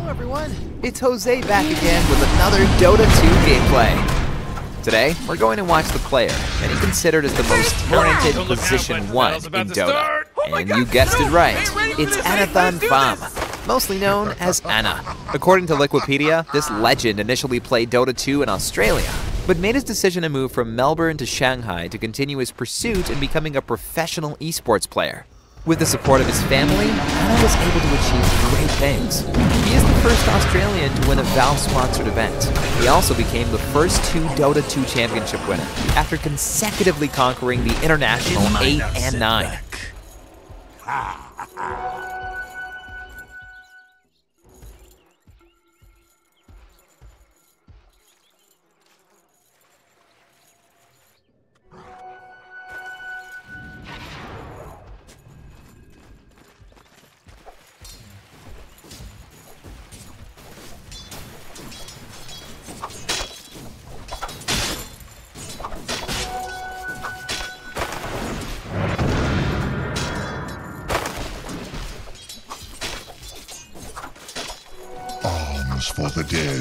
Hello everyone, it's Jose back again with another Dota 2 gameplay. Today, we're going to watch the player, and he considered as the most talented position 1 in Dota. And you guessed it right, it's Anathan Pham, mostly known as Ana. According to Wikipedia, this legend initially played Dota 2 in Australia, but made his decision to move from Melbourne to Shanghai to continue his pursuit in becoming a professional esports player. With the support of his family, Ana was able to achieve great things. He is the first Australian to win a Valve-sponsored event. He also became the first 2 Dota 2 championship winner, after consecutively conquering the International 8 and 9. Arms for the dead.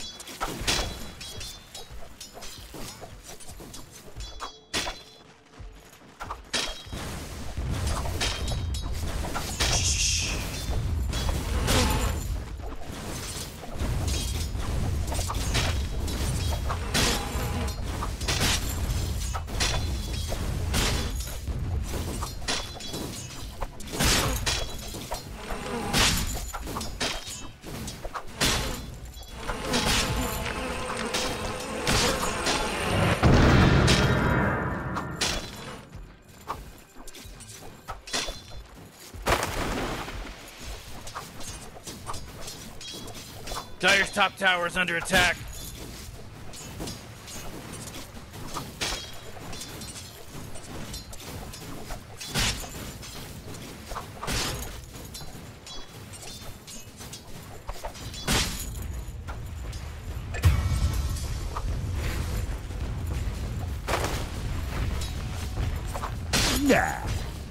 Dire's top tower is under attack. Yeah.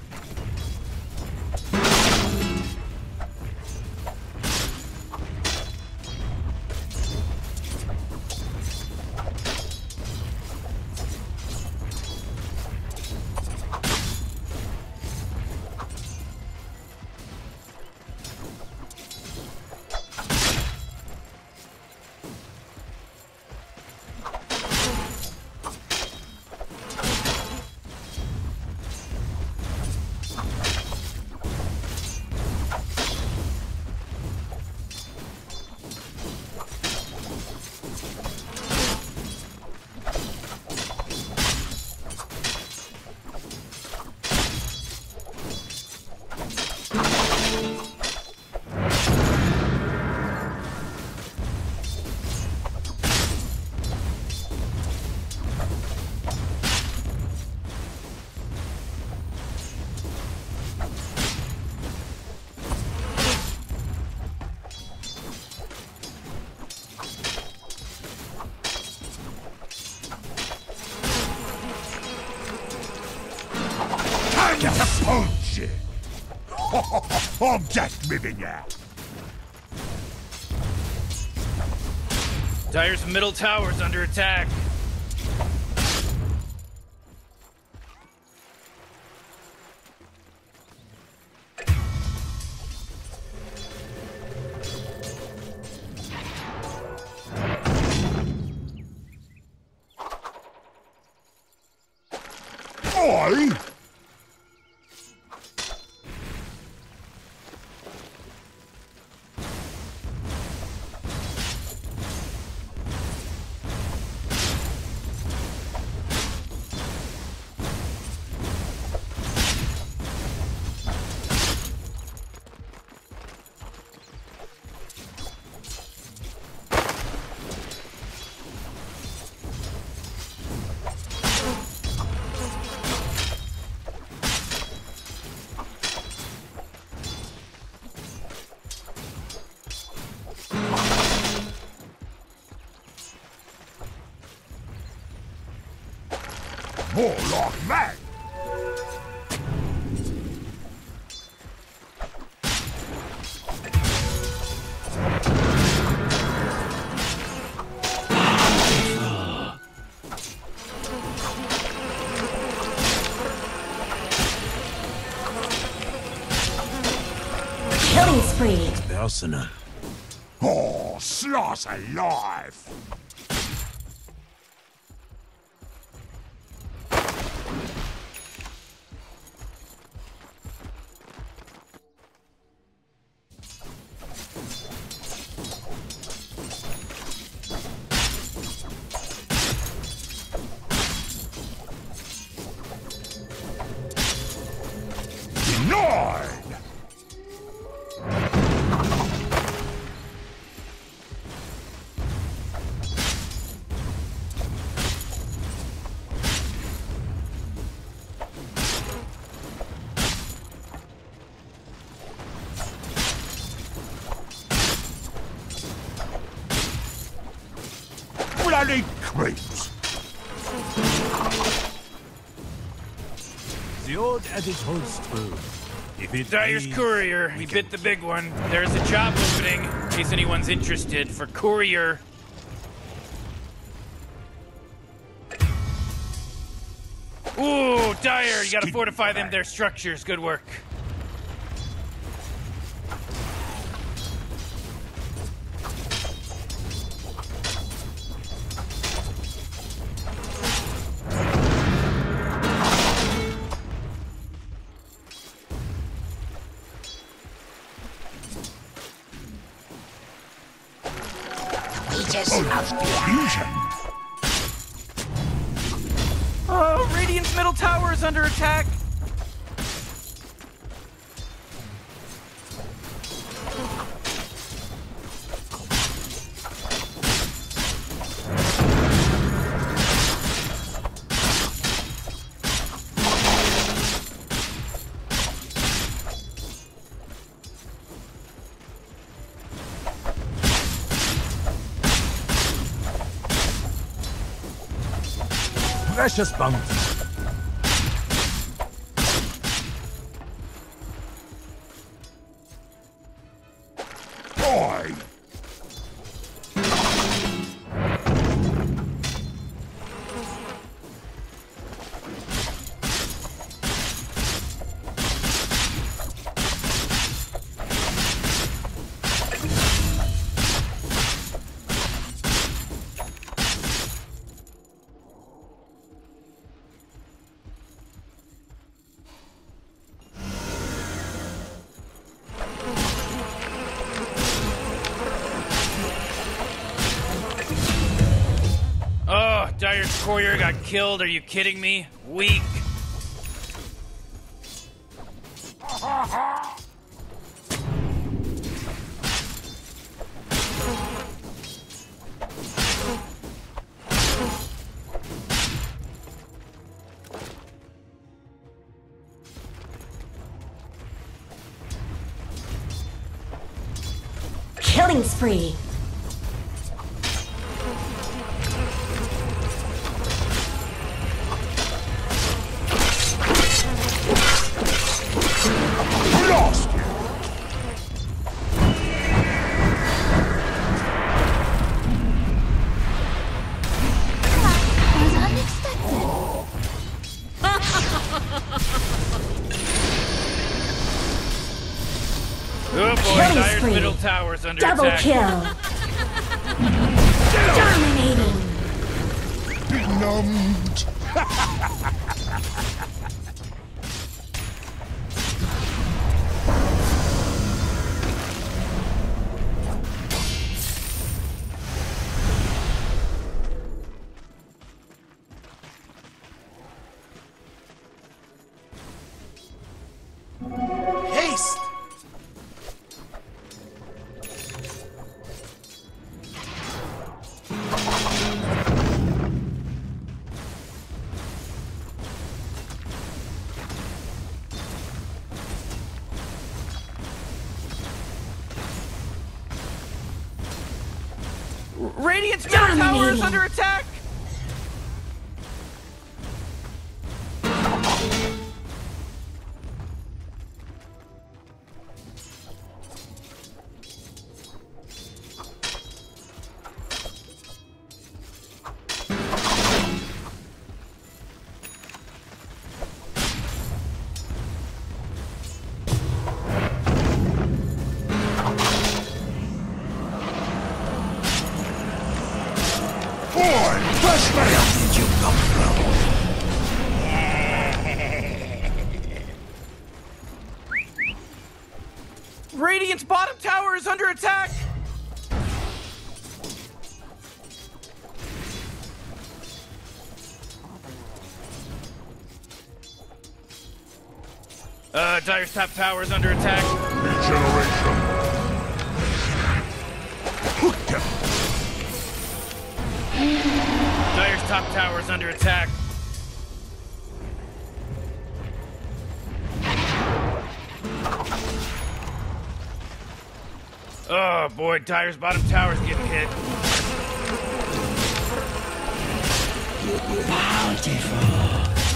Punch! I'm just moving ya. Dire's middle tower is under attack. Oi! More like that! Killing spree. Personal. Oh, sloth alive! Denied! Bloody creeps! The old adage holds true. If it Dyer's bleeds, courier. we He can bit the big one. There's a job opening, in case anyone's interested, for courier. Ooh, Dyer, you gotta fortify them, their structures. Good work. Fusion! Oh, Radiant's middle tower is under attack. precious bounty. Boy! Oh, Dyer's courier got killed. Are you kidding me? Weak. Killing spree. Lost! Was unexpected. Oh boy, Killing Dyer's spree. middle tower's under Double attack. kill. Dominating. Benumbed! Haste! Radiant's middle tower is Dominating. under attack. First did you come from? Radiant's bottom tower is under attack! Dire's top tower is under attack. Regeneration. Dire's top tower is under attack. Oh boy, Dire's bottom tower's getting hit. Bountiful.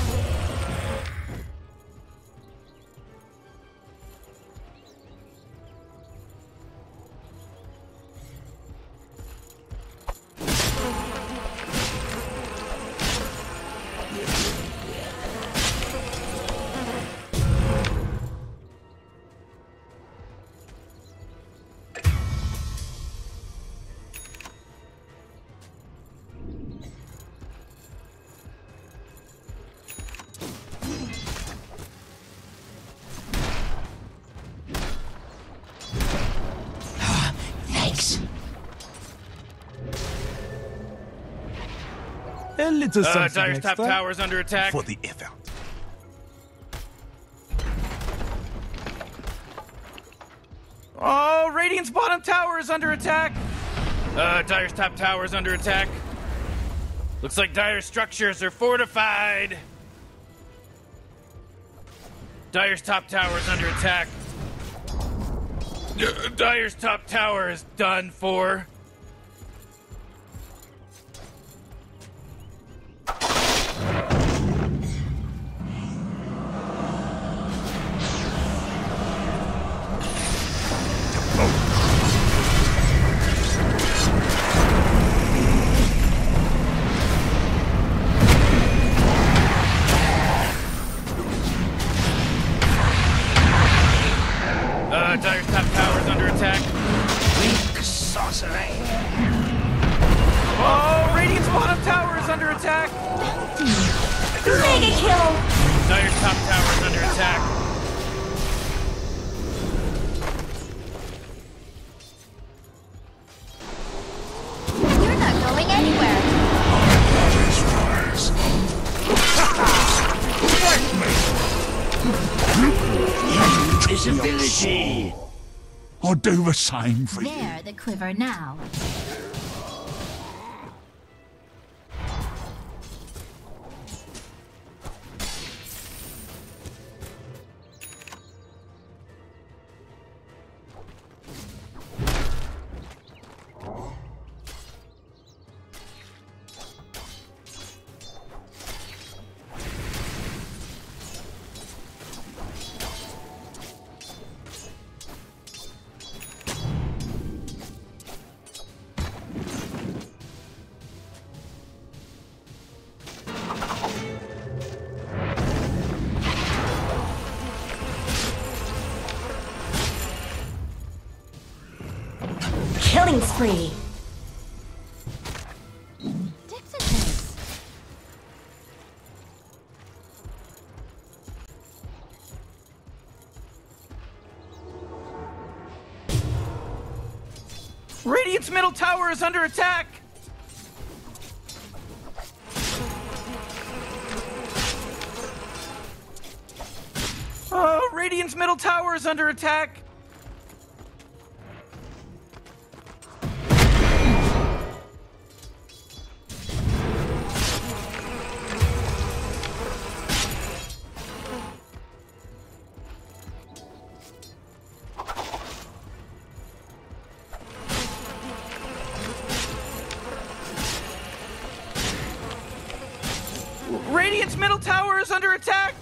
A little something Dire's top extra tower is under attack. for the effort. Oh, Radiant's bottom tower is under attack. Dire's top tower is under attack. Looks like Dire's structures are fortified. Dire's top tower is under attack. Dire's top tower is done for. Dire's top tower is under attack. Weak sorcery. Oh, Radiant's bottom tower is under attack. Mega kill! Dire's top tower is under attack. You're not going anywhere. Invisibility. I'll do the same for you. There, the quiver now. Killing spree. Radiant's middle tower is under attack. Oh, Radiant's middle tower is under attack. Radiant's middle tower is under attack!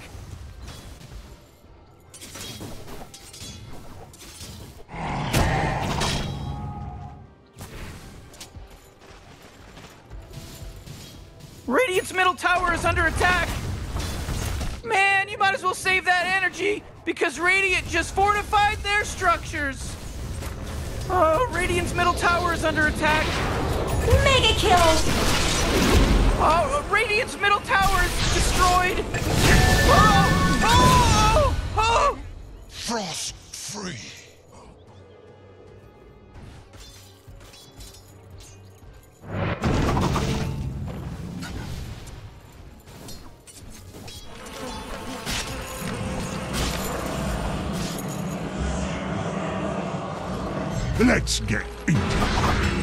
Radiant's middle tower is under attack! Man, you might as well save that energy, because Radiant just fortified their structures! Oh, Radiant's middle tower is under attack! Mega kill! Oh, Radiant's middle tower is destroyed! Oh! Oh! Oh! Frost free. Let's get into it.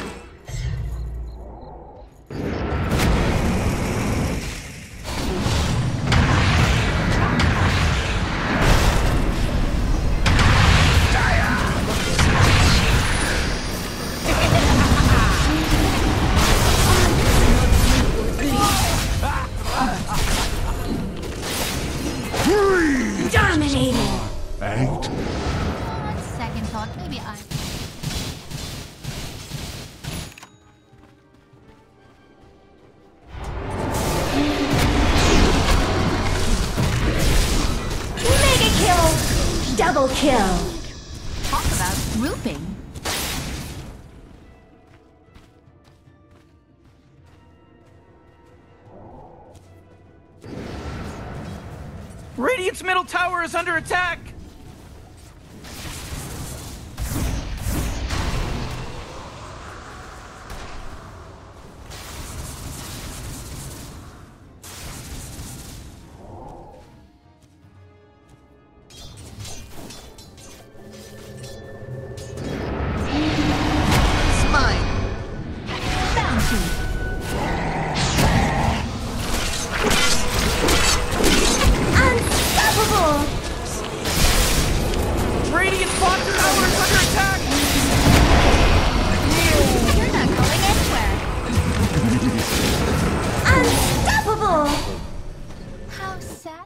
Dominating. Ain't On second thought, maybe I. Mega kill! Double kill! Talk about grouping. Radiant's middle tower is under attack! It's mine. Bounty. Unstoppable! Radiant's bottom tower is under attack! You're not going anywhere. Unstoppable! How sad.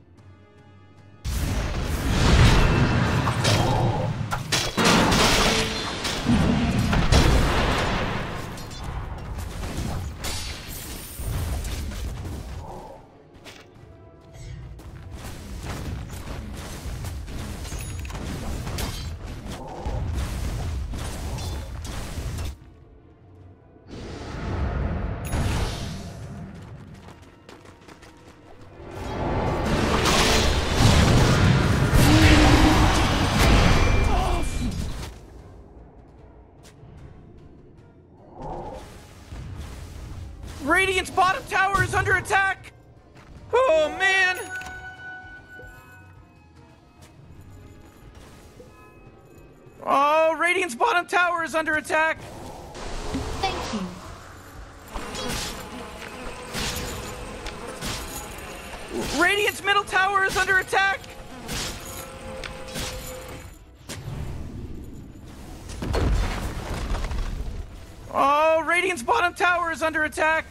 Radiant's bottom tower is under attack! Oh, man! Oh, Radiant's bottom tower is under attack! Thank you. Radiant's middle tower is under attack! Oh, Radiant's bottom tower is under attack!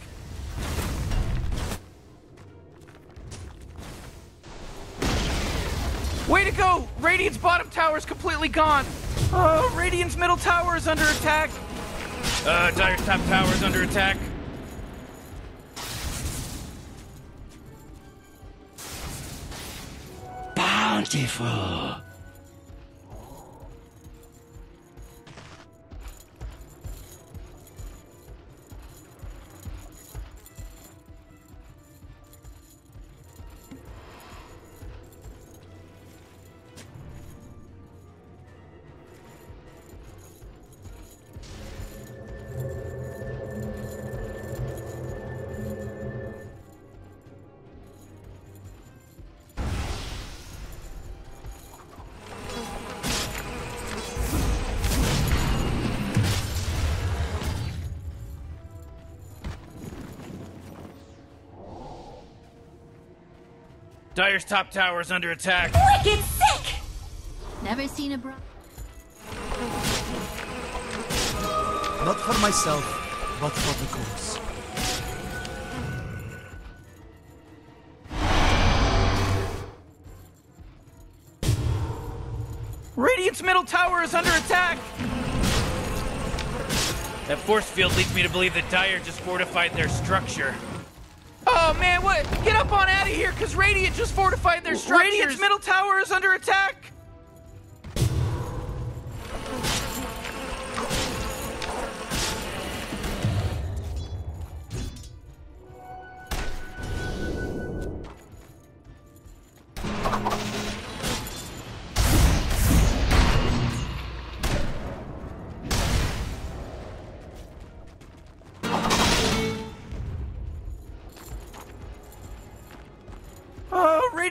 Way to go! Radiant's bottom tower is completely gone! Oh, Radiant's middle tower is under attack! Dire's top tower is under attack. bountiful. Dire's top tower is under attack. Wicked sick! Never seen a bro. Not for myself, but for the cause. Radiant's middle tower is under attack! That force field leads me to believe that Dire just fortified their structure. Oh man, what? Get up on out of here, because Radiant just fortified their structures! Radiant's middle tower is under attack!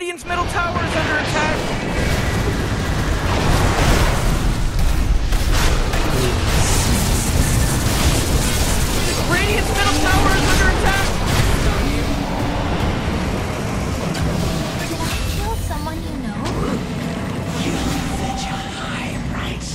Radiant's middle tower is under attack. Radiant's middle tower is under attack. Did I kill someone you know? Such a high price.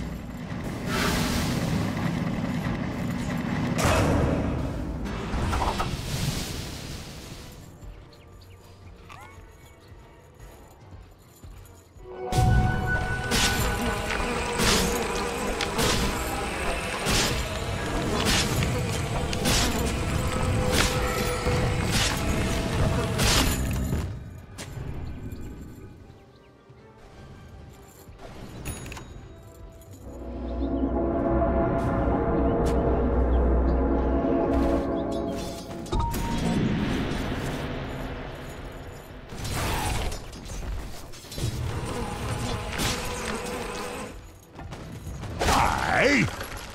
Hey!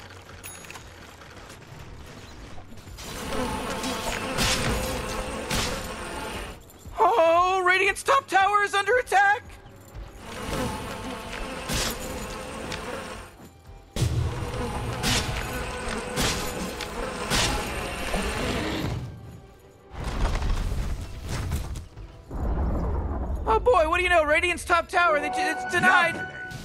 Oh, Radiant's top tower is under attack. Oh boy, what do you know? Radiant's top tower, it's denied.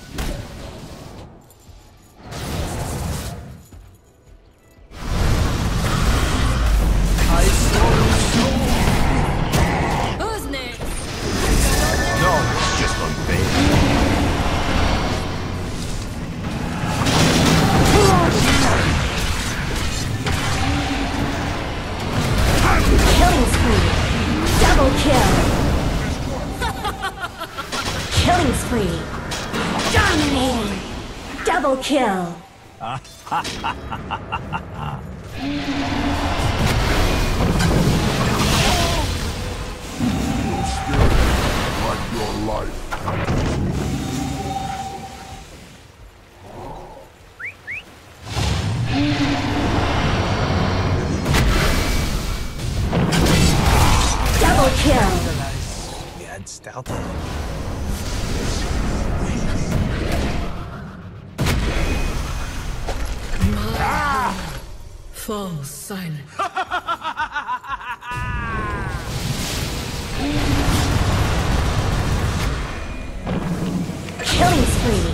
Who's next? No, it's just unfair. Killing spree. Double kill. Killing spree. Dominating. Double kill. Like your life. Double kill. We had stealth. Fall silent. Killing spree.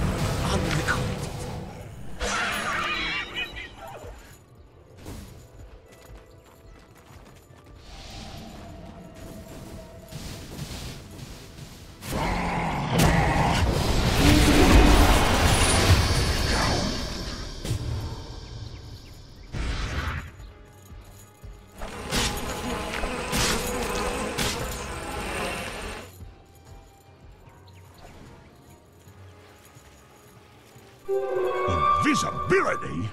Invisibility?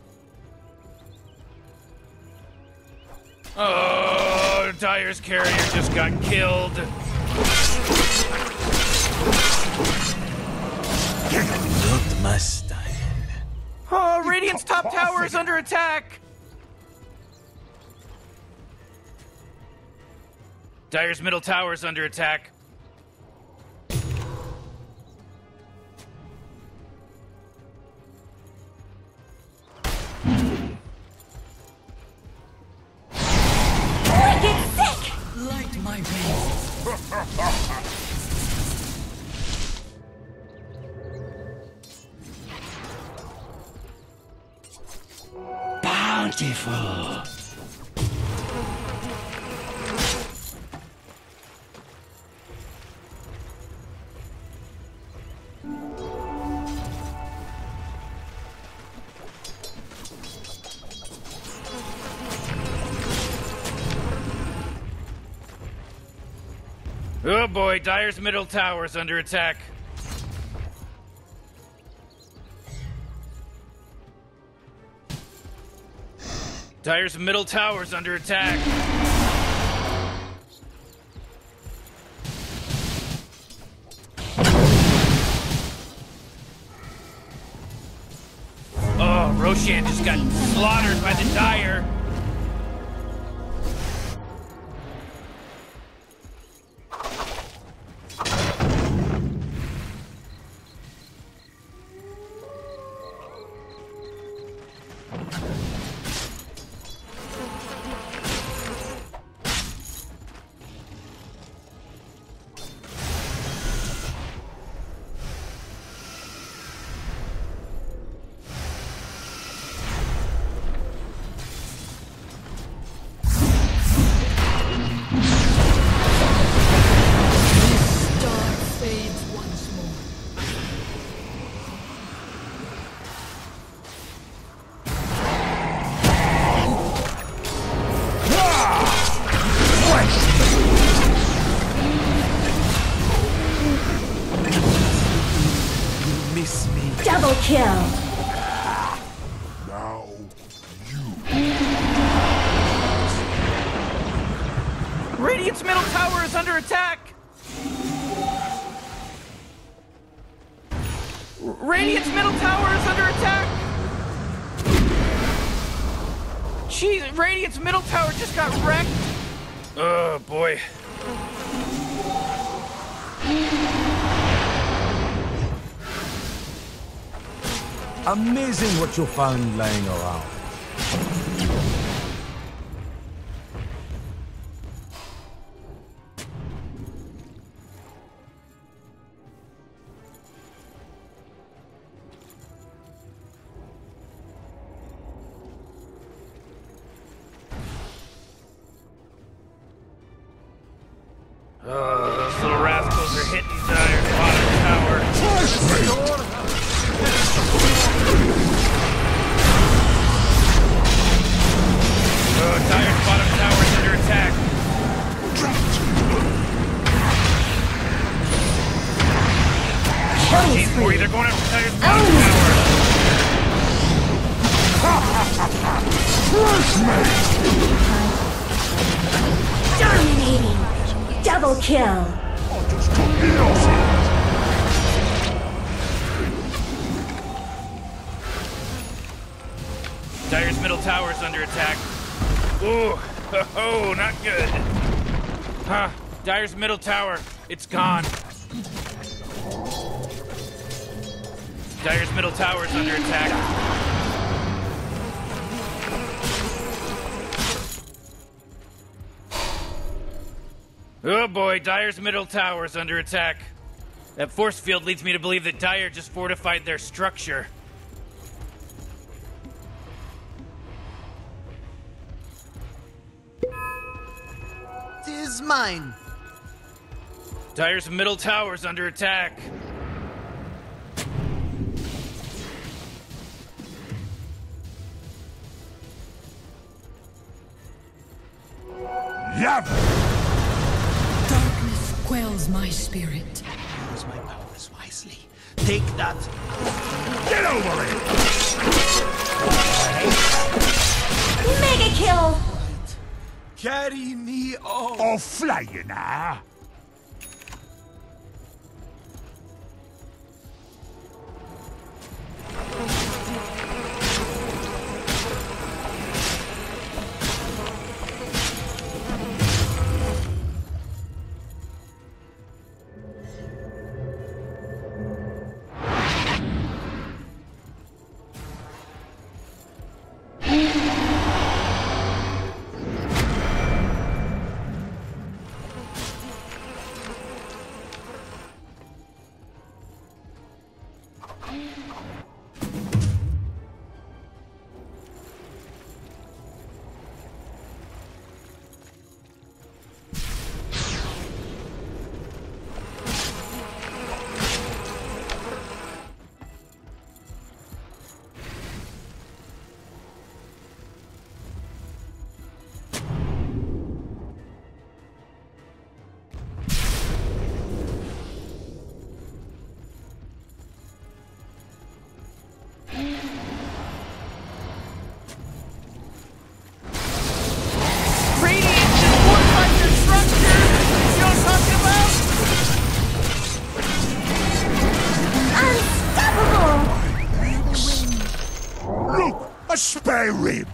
Oh, Dire's carrier just got killed. Not my style. Oh, Radiant's top tower is under attack. Dire's middle tower is under attack. Wicked sick. Light my veins. Bountiful. Oh boy, Dire's middle tower is under attack. Dire's middle tower is under attack. Oh, Roshan just got slaughtered by the Dire. Double kill. Now Radiant's middle tower is under attack! Radiant's middle tower is under attack! Jeez, Radiant's middle tower just got wrecked! Oh, boy. Amazing what you found lying around. Oh, those little rascals are hitting Dire's bottom tower. Oh, Dire's bottom tower is under attack. Killing Boy, spree. they're going after Dire's bottom tower. Dominating. Double kill. Dire's middle tower is under attack. Ooh, oh, not good. Huh, Dire's middle tower, it's gone. Dire's middle tower is under attack. Oh boy, Dire's middle tower is under attack. That force field leads me to believe that Dire just fortified their structure. Tis mine. Dire's middle tower is under attack. Yep. Darkness quells my spirit. Use my powers wisely. Take that. Get over it. Mega kill. Carry me on. Or flying, ah. A spare rib!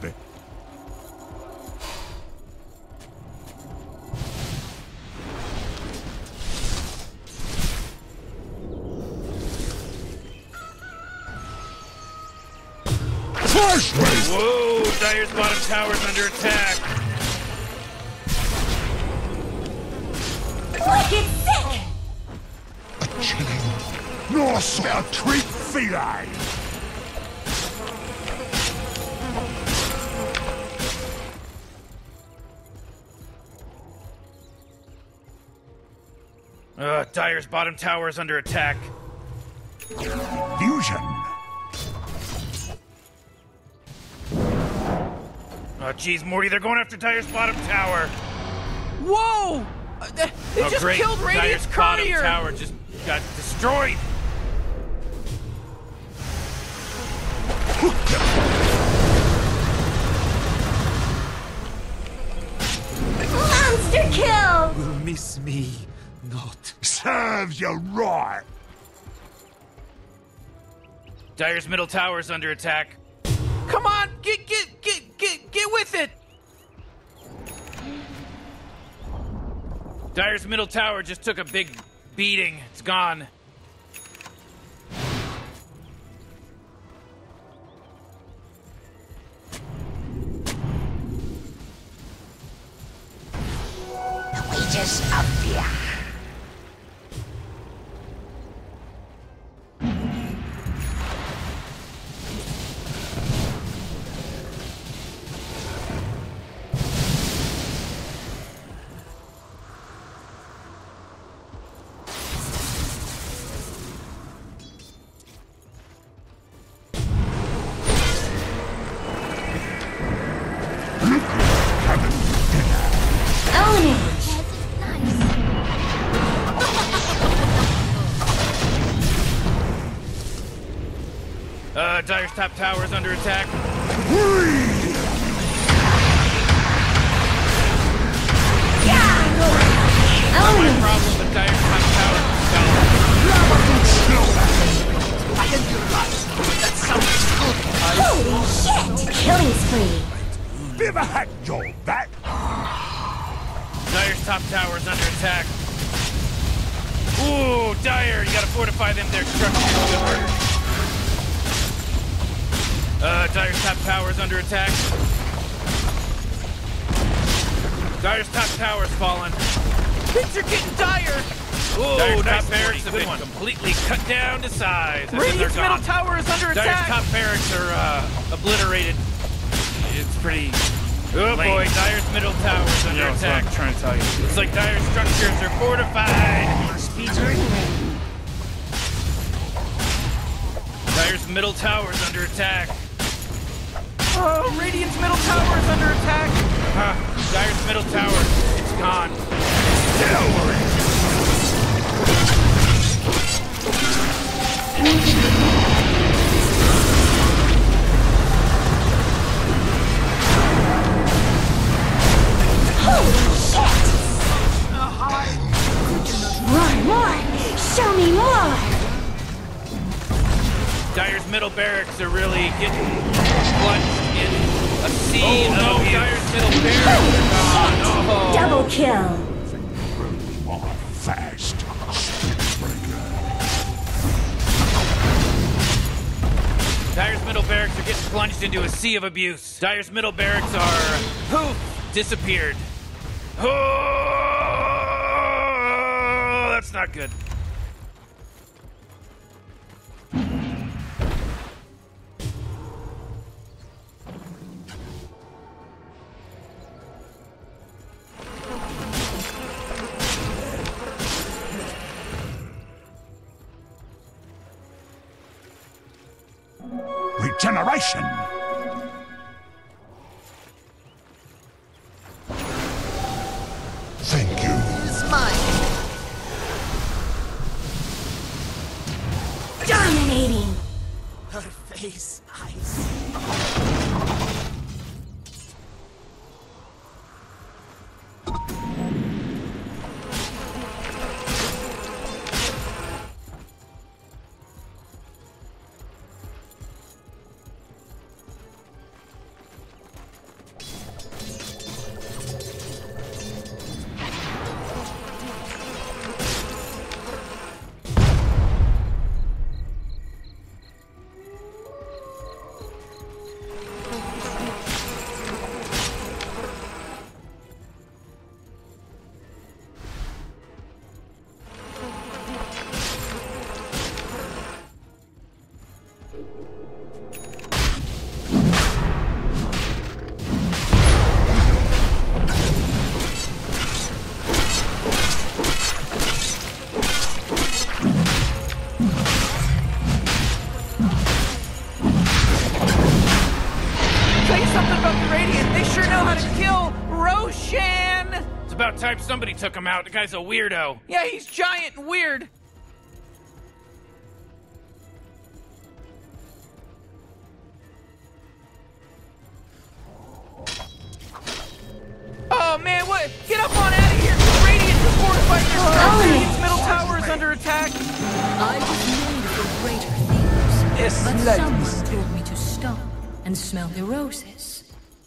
Crush me! Whoa, Dire's bottom tower's under attack. Wicked sick! A chilling Norse a treat feline! Dire's bottom tower's under attack. Fusion! Oh, jeez, Morty, they're going after Dire's bottom tower. Whoa! They just Great. killed Radiant's Dire's bottom courier! tower just got destroyed. Monster kill! Will miss me not. Serves you right! Dire's middle tower's under attack. Come on, get with it! Dire's middle tower just took a big beating. It's gone. The wages of fear. Own it! Dire's top tower is under attack. Own My it! problem with Dire's top tower fell. Holy shit! Killing spree! Never had your back! Dire's top tower is under attack. Ooh, Dire, you gotta fortify them. Their structure. Dire's top tower is under attack. Dire's top tower is fallen. Things are getting dire! Ooh, Dire's top top barracks have good been one. completely cut down to size. And then they're Radiant's middle gone. tower is under Dire's attack! top barracks are obliterated. It's pretty. Oh lame. boy, Dire's middle tower is under attack. I'm trying to tell you. It's like Dire's structures are fortified. Dire's middle tower is under attack. Oh, Radiant's middle tower is under attack! Dire's middle tower, it's gone. Holy shit! More! Show me more! Dire's middle barracks are really getting plunged in a sea of Dire's middle barracks are gone. Oh. Double kill! More fast, Spitbreaker. Dire's middle barracks are getting plunged into a sea of abuse. Dire's middle barracks are poof, disappeared. Oh, that's not good. Regeneration! Thank you. Dominating! Her face, eyes. how to kill Roshan! It's about time somebody took him out. The guy's a weirdo. Yeah, he's giant and weird. Oh man, what? Get up on out of here! Radiant just fortified their structure. Radiant's middle tower is under attack. I was made for greater things. But someone told me to stop and smell the roses.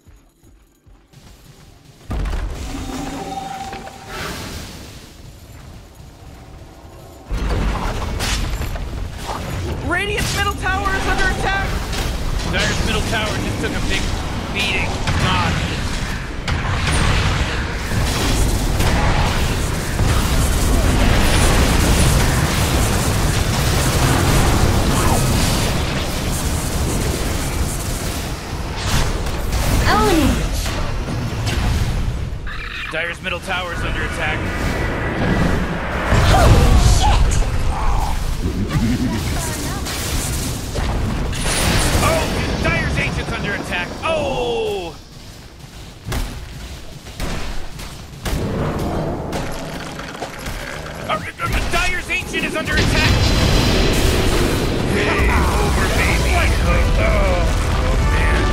Radiant's middle tower is under attack. Dire's middle tower just took a big beating. God. Dire's middle tower is under attack. Holy shit! Oh, Dire's Ancient's under attack. Oh! Dire's Ancient is under attack. Game over, baby. Oh, man.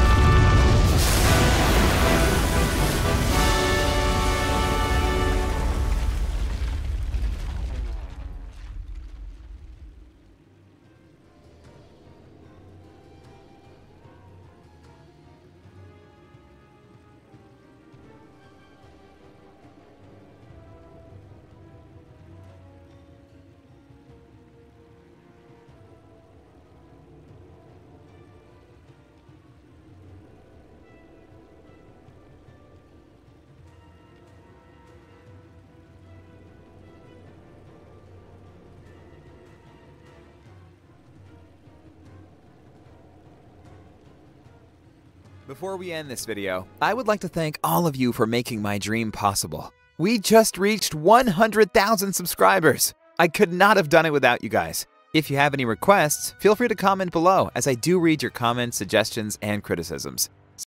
Before we end this video, I would like to thank all of you for making my dream possible. We just reached 100,000 subscribers. I could not have done it without you guys. If you have any requests, feel free to comment below, as I do read your comments, suggestions, and criticisms.